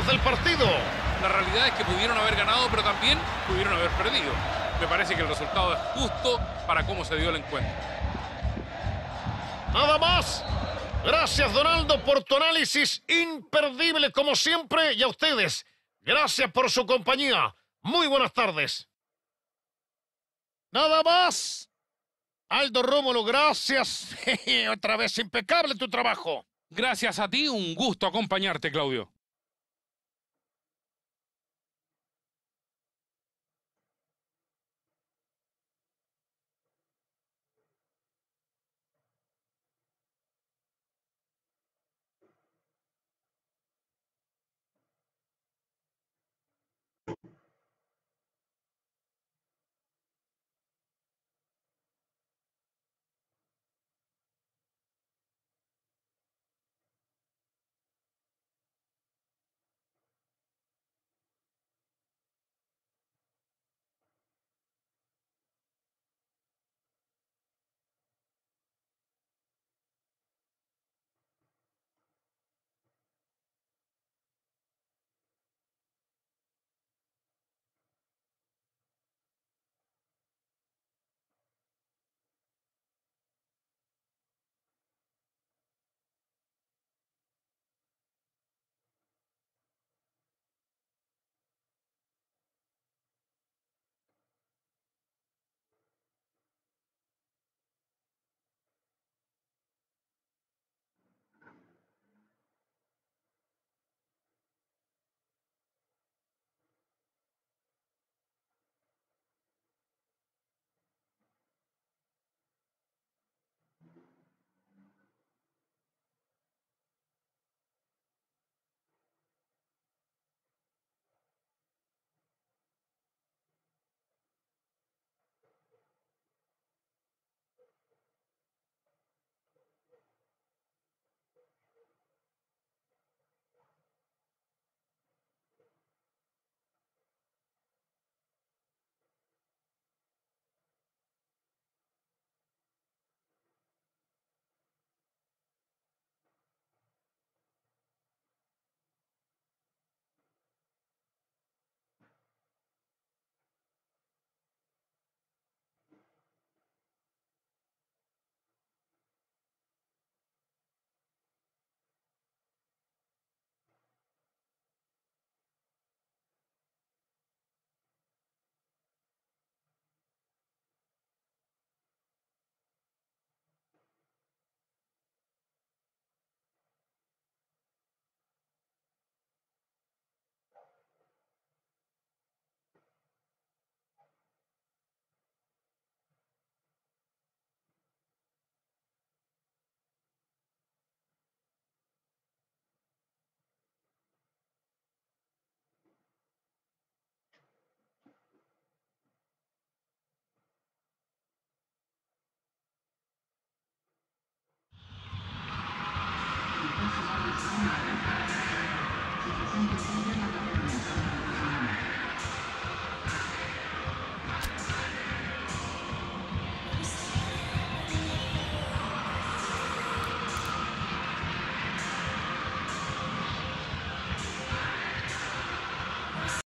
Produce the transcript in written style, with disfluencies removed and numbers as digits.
del partido. La realidad es que pudieron haber ganado, pero también pudieron haber perdido. Me parece que el resultado es justo para cómo se dio el encuentro. Nada más. Gracias, Donaldo, por tu análisis imperdible como siempre. Y a ustedes, gracias por su compañía. Muy buenas tardes. Nada más. Aldo Rómulo, gracias. Otra vez impecable tu trabajo. Gracias a ti, un gusto acompañarte, Claudio.